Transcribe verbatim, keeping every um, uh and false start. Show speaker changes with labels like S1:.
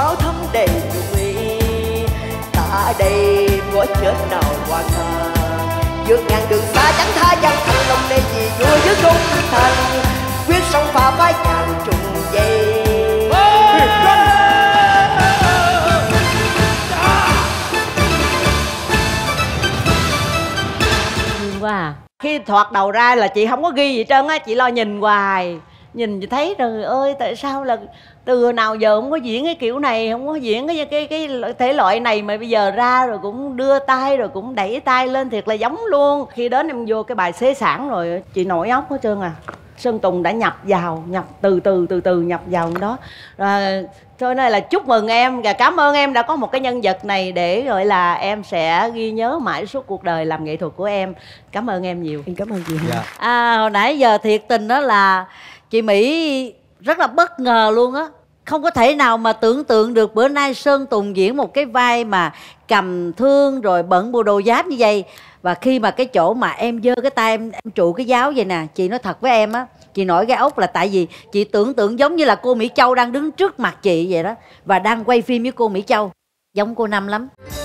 S1: bao thắm đầy dung ý. Ta đây có chết nào qua xa, vượt ngàn đường xa chẳng tha gian thành lòng này vì vua với công thành, quyết sống pha phái chàng trùng dây.
S2: Quá à. Khi thoạt đầu ra là chị không có ghi gì trơn á, chị lo nhìn hoài, nhìn chị thấy trời ơi tại sao là từ nào giờ không có diễn cái kiểu này, không có diễn cái cái cái thể loại này mà bây giờ ra rồi cũng đưa tay rồi cũng đẩy tay lên thiệt là giống luôn. Khi đến em vô cái bài xế sản rồi chị nổi óc hết trơn à. Sơn Tùng đã nhập vào, nhập từ từ từ từ nhập vào đó. Rồi, cho nên là chúc mừng em và cảm ơn em đã có một cái nhân vật này để gọi là em sẽ ghi nhớ mãi suốt cuộc đời làm nghệ thuật của em. Cảm ơn em nhiều.
S1: Em cảm ơn chị.
S3: Dạ.
S2: À, hồi nãy giờ thiệt tình đó là chị Mỹ rất là bất ngờ luôn á. Không có thể nào mà tưởng tượng được bữa nay Sơn Tùng diễn một cái vai mà cầm thương rồi bận bộ đồ giáp như vậy. Và khi mà cái chỗ mà em giơ cái tay em, em trụ cái giáo vậy nè, chị nói thật với em á, chị nổi gai ốc là tại vì chị tưởng tượng giống như là cô Mỹ Châu đang đứng trước mặt chị vậy đó, và đang quay phim với cô Mỹ Châu. Giống cô Năm lắm.